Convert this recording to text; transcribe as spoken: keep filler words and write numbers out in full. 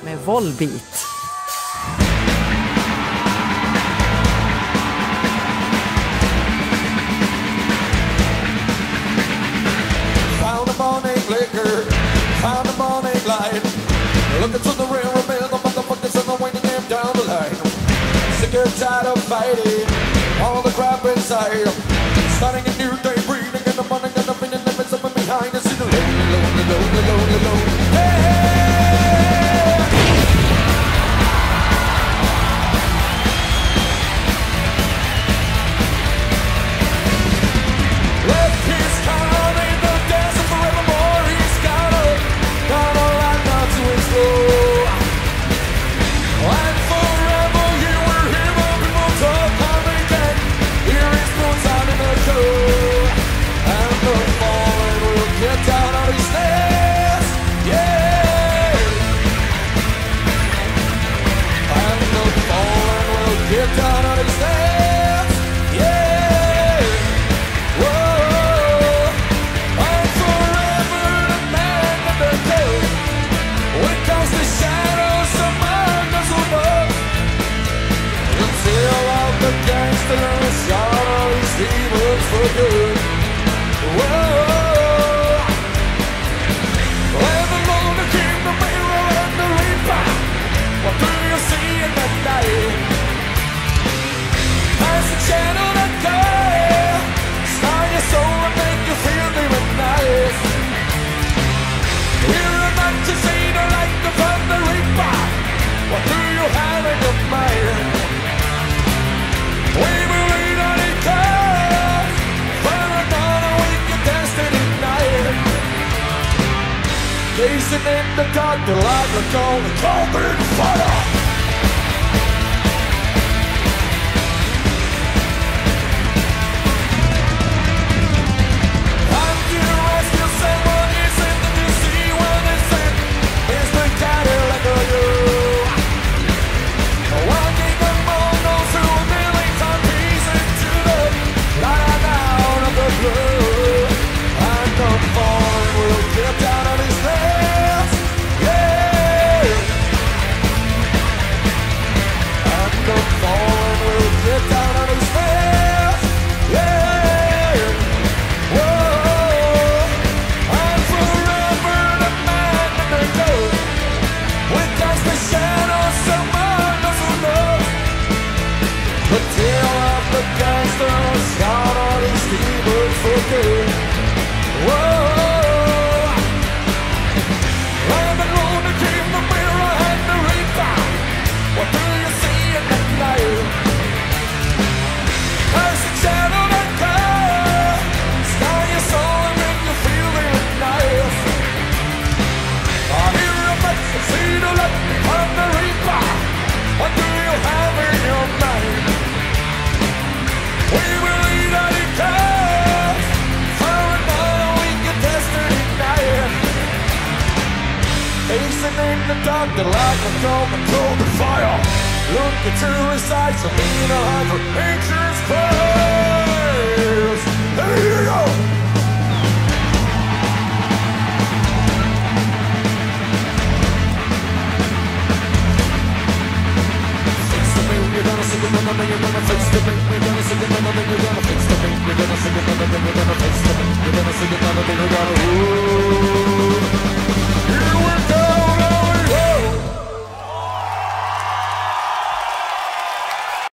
med Volbeat. Found a morning liquor, found a morning light. Looking to the rear of me, the motherfuckers and I'm waiting them down the line. Sick and tired of fighting, all the crap inside. Starting a new day, breathing in the morning, and I'm in the limits of behind. And see the lonely, lonely, lonely, lonely, lonely. Hey! Left his car in the desert forevermore. He's got a, got a lot now to explore. And forever you will hear more people talk how they can. Hear his boots out in the cold. And the fallen will get down on his stairs. Yeah. And the fallen will get down on his stairs. Yeah. Whoa. And forever the man in the cold. When it comes to shadows, some man doesn't know. Until all the gangsters shot all these demons for good. Whoa. Let alone the king, the mirror, and the reaper. What do you see in that night? As the shadow that goes, scar your soul and make you feel even nice. Hear a man to see the light upon the reaper. What do you have in your mind? We believe that it comes for another week of destiny night. Gazing in the dark, the light will go and cold in fire. And you ask yourself what is it that you see when it's in? Is the Cadillac or you? Walking among those who really found peace into the light out of the blue. And the fallen will get down on his knees. Yeah. And the fallen will get down on his knees. Yeah. Whoa. And forever the man in the coat. When cast the shadows, someone doesn't know. The tale of the gangster shot all these demons for good. Whoa. Lamb and Lord, the king, the mirror, and the reaper. What do you see in that night? As the shadow that comes, scar your soul and make you feel even nice. I hear a man to see the light on the reaper. What do you have in your mind? We believe that it comes for another week of destiny night. Facing in the dark, the light will come and throw the fire. Look into his eyes, I mean a hundred pictures close. Here you go.